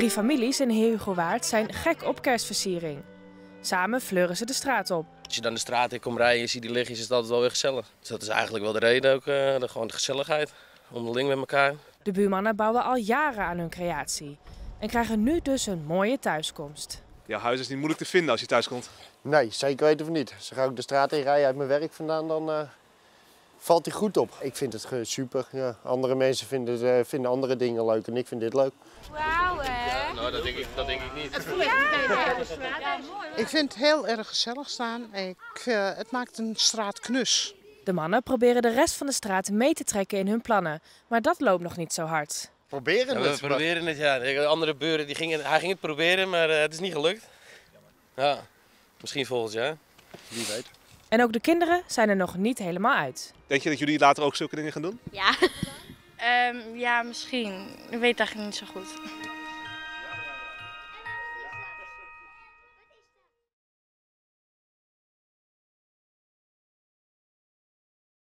3 families in Heerhugowaard zijn gek op kerstversiering. Samen fleuren ze de straat op. Als je dan de straat in komt rijden en je ziet die lichtjes, is het altijd wel weer gezellig. Dus dat is eigenlijk wel de reden ook, gewoon de gezelligheid, onderling met elkaar. De buurmannen bouwen al jaren aan hun creatie en krijgen nu dus een mooie thuiskomst. Jouw huis is niet moeilijk te vinden als je thuis komt. Nee, zeker weten we niet. Als ik ook de straat in rij uit mijn werk vandaan, dan valt hij goed op. Ik vind het super. Ja. Andere mensen vinden andere dingen leuk en ik vind dit leuk. Wauw, hè? Ja, nou, dat denk ik niet. Ik vind het heel erg gezellig staan. Het maakt een straat knus. De mannen proberen de rest van de straat mee te trekken in hun plannen, maar dat loopt nog niet zo hard. Proberen Ja, het. we proberen het, ja. De andere buren, hij ging het proberen, maar het is niet gelukt. Ja, misschien volgend jaar. Wie weet. En ook de kinderen zijn er nog niet helemaal uit. Denk je dat jullie later ook zulke dingen gaan doen? Ja. Ja, misschien. Ik weet het eigenlijk niet zo goed.